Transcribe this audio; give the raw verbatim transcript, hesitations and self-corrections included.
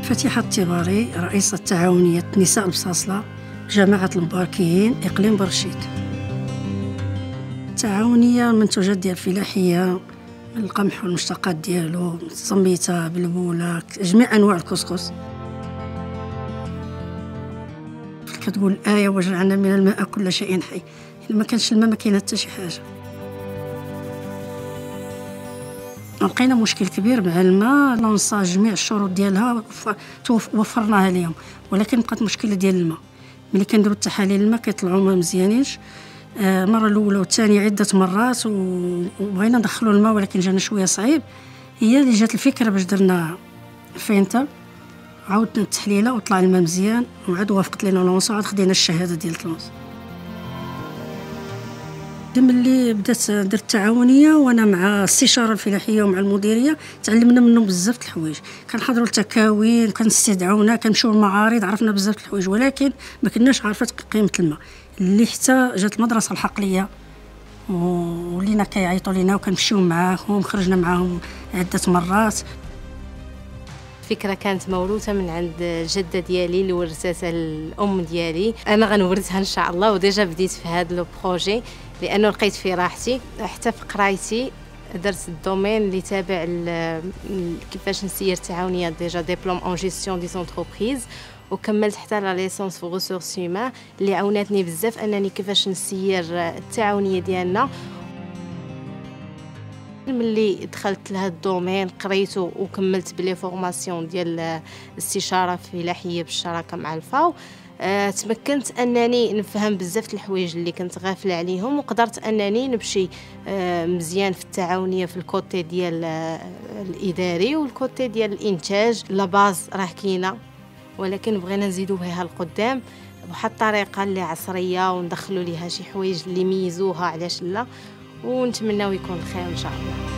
فتيحة الطباري، رئيسة تعاونية نساء بصاصلة جماعة المباركيين إقليم برشيد. التعاونية المنتوجات ديال الفلاحية من القمح والمشتقات ديالو، الزميتة، بلبولة، جميع أنواع الكسكس. كتقول الآية وجعلنا من الماء كل شيء حي، إلا ما كانش الماء ما كاين حتى شي حاجة. لقينا مشكل كبير مع الماء، لونصا جميع الشروط ديالها وفرناها لهم، ولكن بقات مشكلة ديال الماء. ملي كنديروا التحاليل الماء كيطلعوا ما مزيانينش. المره الاولى والثانيه عده مرات وبغينا ندخلوا الماء ولكن جانا شويه صعيب. هي اللي جات الفكره باش درنا فينتا، عاودنا التحليله وطلع الماء مزيان، وعاد وافقت لنا لونصا وعاد خدينا الشهاده ديال لونصا. ملي بدات درت التعاونيه وانا مع الاستشاره الفلاحيه ومع المديريه تعلمنا منهم بزاف د الحوايج. كنحضروا التكاوين، كنستدعونا، كنمشيو للمعارض، عرفنا بزاف د الحوايج، ولكن ما كناش عارفه قيمه الماء. اللي حتى جات المدرسه الحقليه ولينا كيعيطوا لينا وكنمشيو معاهم، خرجنا معاهم عده مرات. الفكره كانت موروثه من عند الجده ديالي اللي ورثتها الام ديالي، انا غنورثها ان شاء الله. وديجا بديت في هذا لو بروجي لانه لقيت فيه راحتي. حتى في قرايتي درت الدومين اللي تابع كيفاش نسير تعاونيه، ديجا ديبلوم اون جيستيون دي زونتربريز، وكملت حتى لا ليسونس في ريسورس هيومان اللي عاونتني بزاف انني كيفاش نسير التعاونيه ديالنا. ملي دخلت لهذا الدومين قريته وكملت بلي فورماسيون ديال الاستشاره الفلاحيه بالشراكه مع الفاو، أه تمكنت انني نفهم بزاف الحوايج اللي كنت غافله عليهم، وقدرت انني نمشي أه مزيان في التعاونيه في الكوتي ديال الاداري والكوتي ديال الانتاج. لا باز راه كاينه، ولكن بغينا نزيدو بها القدام بواحد الطريقه اللي عصريه وندخلوا ليها شي حوايج اللي يميزوها، علاش لا، ونتمناو يكون الخير ان شاء الله.